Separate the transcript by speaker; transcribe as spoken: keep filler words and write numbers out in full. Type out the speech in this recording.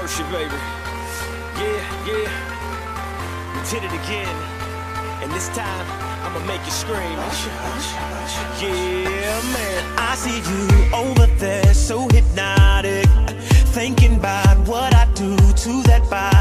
Speaker 1: worship, baby. Yeah, yeah. We did it again. And this time, I'ma make you scream. Yeah, man.
Speaker 2: I see you over there, so hypnotic, thinking about what I do to that body.